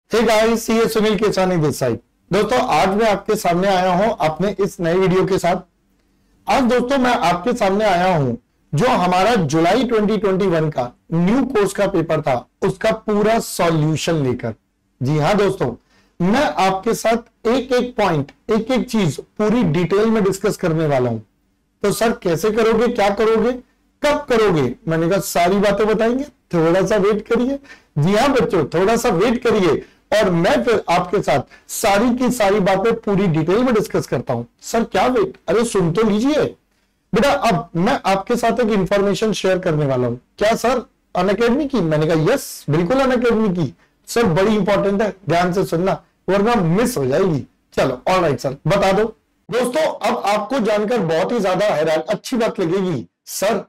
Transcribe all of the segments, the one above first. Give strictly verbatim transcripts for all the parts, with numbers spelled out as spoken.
Hey guys, C A Sunil Kesani this side. दोस्तों, आज मैं आपके सामने आया हूं अपने इस नए वीडियो के साथ। आज दोस्तों मैं आपके सामने आया हूं जो हमारा जुलाई दो हज़ार इक्कीस का न्यू कोर्स का पेपर था, उसका पूरा सॉल्यूशन लेकर। जी हां दोस्तों, मैं आपके साथ एक एक पॉइंट, एक एक चीज पूरी डिटेल में डिस्कस करने वाला हूं। तो सर कैसे करोगे, क्या करोगे, कब करोगे? मैंने कहा सारी बातें बताएंगे, थोड़ा सा वेट करिए। जी हां बच्चों, थोड़ा सा वेट करिए और मैं फिर आपके साथ सारी की सारी बातें पूरी डिटेल में डिस्कस करता हूं। सर क्या वेट, अरे सुन तो लीजिए बेटा। अब मैं आपके साथ एक इंफॉर्मेशन शेयर करने वाला हूं। क्या सर अनअकैडमी की? मैंने कहा यस, बिल्कुल अनअकैडमी की। सर बड़ी इंपॉर्टेंट है, ध्यान से सुनना वरना मिस हो जाएगी। चलो ऑलराइट सर, बता दो। दोस्तों, अब आपको जानकर बहुत ही ज्यादा हैरान अच्छी बात लगेगी। सर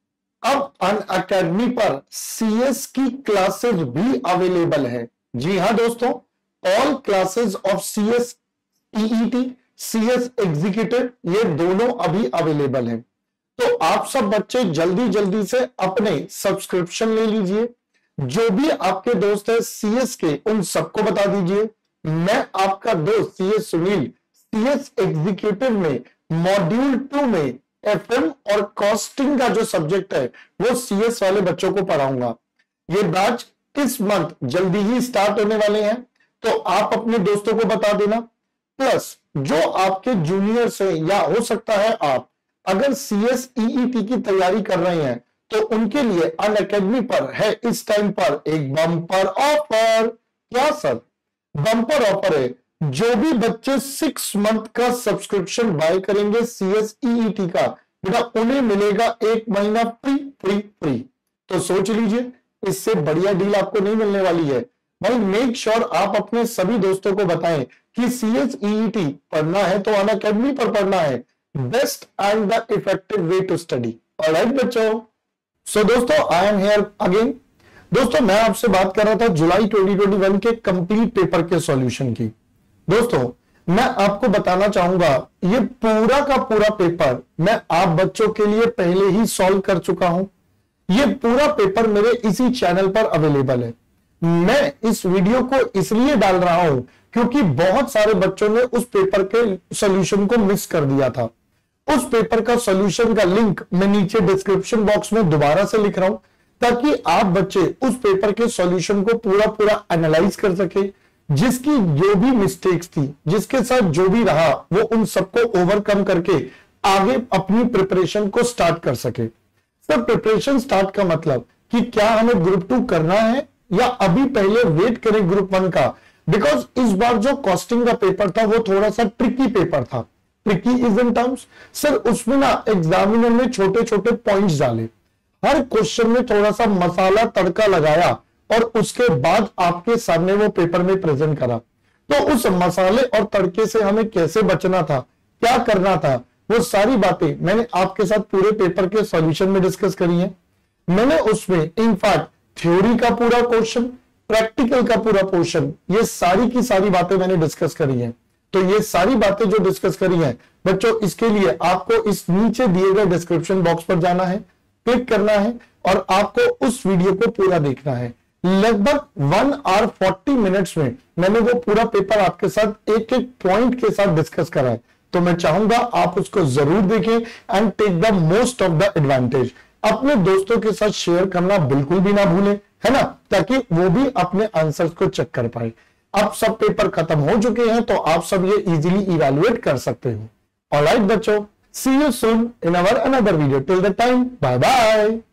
अब अनअकैडमी पर सीएस की क्लासेस भी अवेलेबल है। जी हां दोस्तों, all classes of CS EET, CS executive, ये दोनों अभी अवेलेबल है। तो आप सब बच्चे जल्दी जल्दी से अपने सब्सक्रिप्शन ले लीजिए। जो भी आपके दोस्त है सीएस के, उन सबको बता दीजिए मैं आपका दोस्त सीएस सुनील सीएस एग्जीक्यूटिव में मॉड्यूल टू में एफएम और कॉस्टिंग का जो सब्जेक्ट है वो सीएस वाले बच्चों को पढ़ाऊंगा। ये बैच इस मंथ जल्दी ही स्टार्ट होने वाले हैं, तो आप अपने दोस्तों को बता देना। प्लस जो आपके जूनियर्स हैं या हो सकता है आप अगर सीएस ईईटी की तैयारी कर रहे हैं तो उनके लिए अनअकैडमी पर है इस टाइम पर एक बम्पर ऑफर। क्या सर? बम्पर ऑफर है। जो भी बच्चे सिक्स मंथ का सब्सक्रिप्शन बाय करेंगे सीएस ईईटी का, बेटा उन्हें मिलेगा एक महीना फ्री फ्री फ्री। तो सोच लीजिए, इससे बढ़िया डील आपको नहीं मिलने वाली है। भाई मेक श्योर आप अपने सभी दोस्तों को बताएं कि सीएस ईईटी पढ़ना है तो अनअकैडमी पर पढ़ना है। Best and the effective way to study. Alright बच्चों, सो दोस्तों आई एम हियर अगेन। दोस्तों मैं आपसे बात कर रहा था जुलाई दो हज़ार इक्कीस के कंप्लीट पेपर के सॉल्यूशन की। दोस्तों मैं आपको बताना चाहूंगा ये पूरा का पूरा पेपर मैं आप बच्चों के लिए पहले ही सॉल्व कर चुका हूं। ये पूरा पेपर मेरे इसी चैनल पर अवेलेबल है। मैं इस वीडियो को इसलिए डाल रहा हूं क्योंकि बहुत सारे बच्चों ने उस पेपर के सॉल्यूशन को मिस कर दिया था। उस पेपर का सॉल्यूशन का लिंक मैं नीचे डिस्क्रिप्शन बॉक्स में दोबारा से लिख रहा हूं ताकि आप बच्चे उस पेपर के सॉल्यूशन को पूरा पूरा एनालाइज कर सके। जिसकी जो भी मिस्टेक्स थी, जिसके साथ जो भी रहा, वो उन सबको ओवरकम करके आगे अपनी प्रिपरेशन को स्टार्ट कर सके। सर प्रिपरेशन स्टार्ट का मतलब कि क्या हमें ग्रुप टू करना है या अभी पहले वेट करें ग्रुप वन का? बिकॉज इस बार जो कॉस्टिंग का पेपर था वो थोड़ा सा ट्रिकी पेपर था। Tricky is in terms, sir उसमें ना एग्जामिनर ने छोटे छोटे पॉइंट्स डाले, हर क्वेश्चन में थोड़ा सा मसाला तड़का लगाया और उसके बाद आपके सामने वो पेपर में प्रेजेंट करा। तो उस मसाले और तड़के से हमें कैसे बचना था, क्या करना था, वो सारी बातें मैंने आपके साथ पूरे पेपर के सॉल्यूशन में डिस्कस करी है। मैंने उसमें इनफैक्ट थ्योरी का पूरा क्वेश्चन, प्रैक्टिकल का पूरा पोर्शन, ये सारी की सारी बातें मैंने डिस्कस करी है। तो ये सारी बातें जो डिस्कस करी है बच्चों, इसके लिए आपको इस नीचे दिए गए डिस्क्रिप्शन बॉक्स पर जाना है, क्लिक करना है और आपको उस वीडियो को पूरा देखना है। लगभग वन आवर फोर्टी मिनट्स में मैंने वो पूरा पेपर आपके साथ एक एक पॉइंट के साथ डिस्कस करा है। तो मैं चाहूंगा आप उसको जरूर देखें and take the most of the advantage. अपने दोस्तों के साथ शेयर करना बिल्कुल भी ना भूलें, है ना, ताकि वो भी अपने आंसर्स को चेक कर पाए। अब सब पेपर खत्म हो चुके हैं तो आप सब ये इजीली इवैल्यूएट कर सकते हो। ऑलराइट बच्चों, see you soon in our another video. Till the time, bye bye.